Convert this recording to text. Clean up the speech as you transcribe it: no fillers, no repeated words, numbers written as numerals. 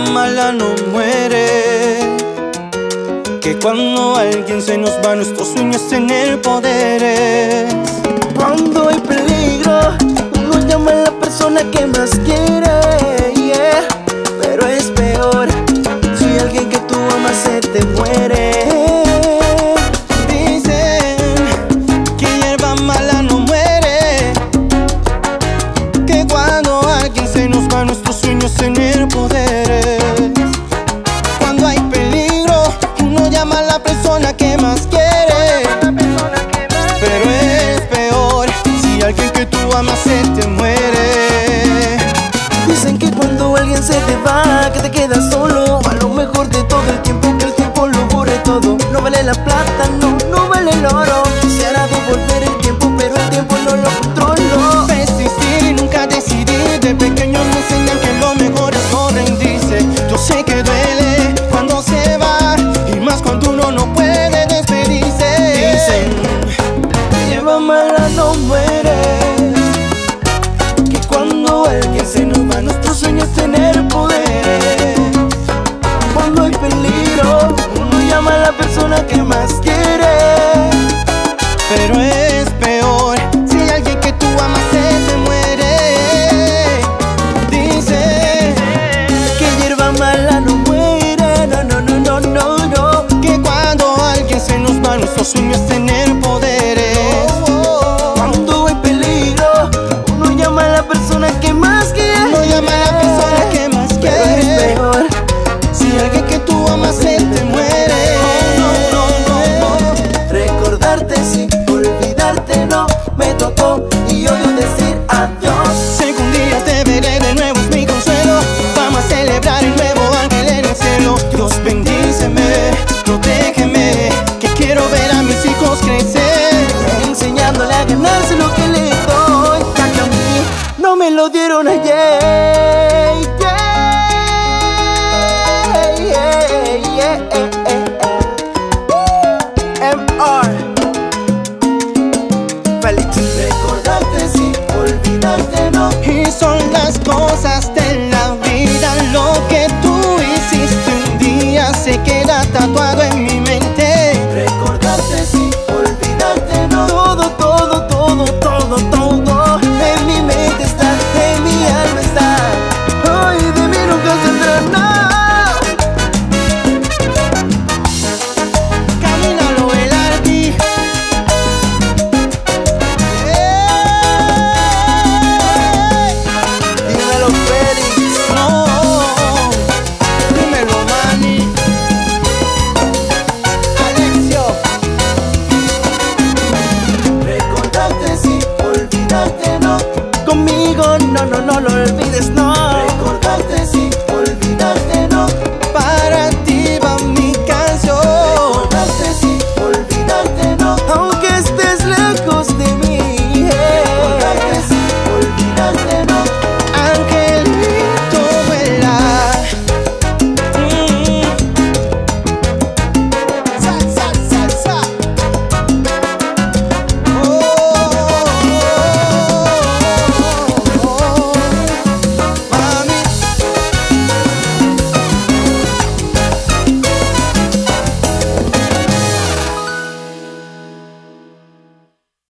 mala no muere, que cuando alguien se nos va nuestros sueños tener poderes. Cuando hay peligro, uno llama a la persona que más quiere, yeah. Pero es peor si alguien que tú amas se te muere. Dicen que hierba mala no muere, que cuando alguien se nos va nuestros sueños tener poderes. Cuando hay peligro, uno llama a la persona que más quiere, pero es peor si alguien que tú amas se te muere. Dicen que cuando alguien se te va, que te quedas solo, a lo mejor de todo el tiempo, que el tiempo lo borre todo. No vale la plata, no, no vale el oro. Quisiera devolver